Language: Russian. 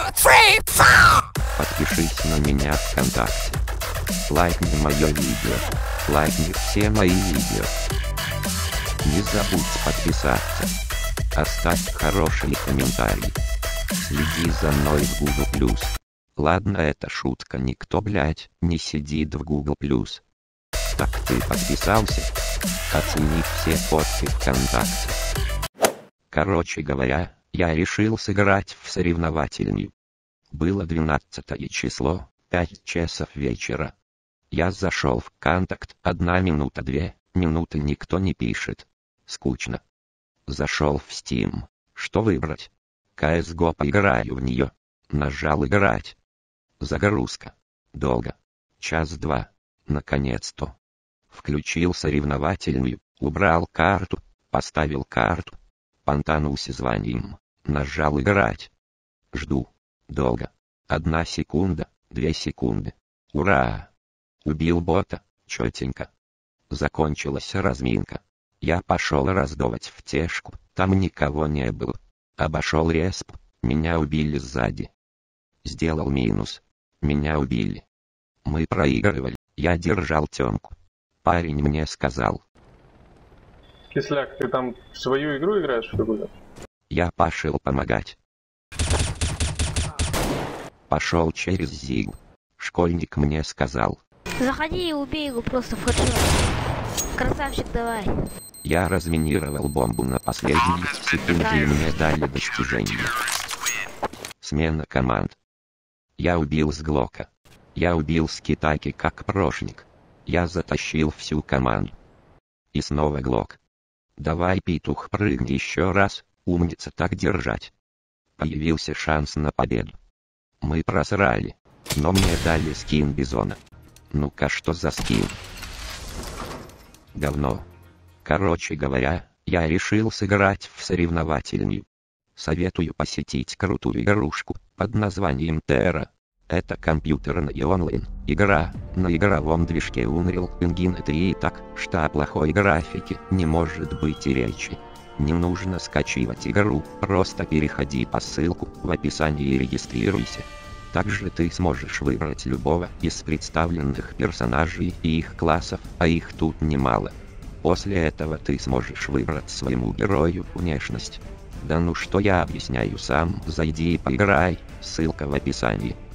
Подпишись на меня ВКонтакте. Лайкни мое видео. Лайкни все мои видео. Не забудь подписаться. Оставь хороший комментарий. Следи за мной в Google+. Ладно, это шутка, никто, блять, не сидит в Google+. Так ты подписался? Оцени все фотки ВКонтакте. Короче говоря, я решил сыграть в соревновательную. Было 12 число, 5 часов вечера. Я зашел в контакт, 1 минута, 2 минуты никто не пишет. Скучно. Зашел в Steam. Что выбрать? CSGO, поиграю в нее. Нажал играть. Загрузка. Долго. 1-2. Наконец-то. Включил соревновательную, убрал карту, поставил карту. Понтанулся званием. Нажал играть. Жду. Долго. 1 секунда, 2 секунды. Ура! Убил бота, четенько. Закончилась разминка. Я пошел раздавать втешку, там никого не было. Обошел респ, меня убили сзади. Сделал минус. Меня убили. Мы проигрывали, я держал темку. Парень мне сказал: Кисляк, ты там в свою игру играешь в какую-то? Я пошел помогать. Пошел через Зиг. Школьник мне сказал: заходи и убей его просто в хэдшот. Красавчик, давай. Я разминировал бомбу на последней секунде и мне дали достижение. Смена команд. Я убил с Глока. Я убил с Китайки как прошник. Я затащил всю команду. И снова Глок. Давай, петух, прыгни еще раз, умница, так держать. Появился шанс на победу. Мы просрали. Но мне дали скин Бизона. Ну-ка, что за скин? Говно. Короче говоря, я решил сыграть в соревновательную. Советую посетить крутую игрушку под названием Terra. Это компьютерная онлайн игра на игровом движке Unreal Engine 3, так что о плохой графике не может быть и речи. Не нужно скачивать игру, просто переходи по ссылку в описании и регистрируйся. Также ты сможешь выбрать любого из представленных персонажей и их классов, а их тут немало. После этого ты сможешь выбрать своему герою внешность. Да ну что я объясняю, сам зайди и поиграй, ссылка в описании.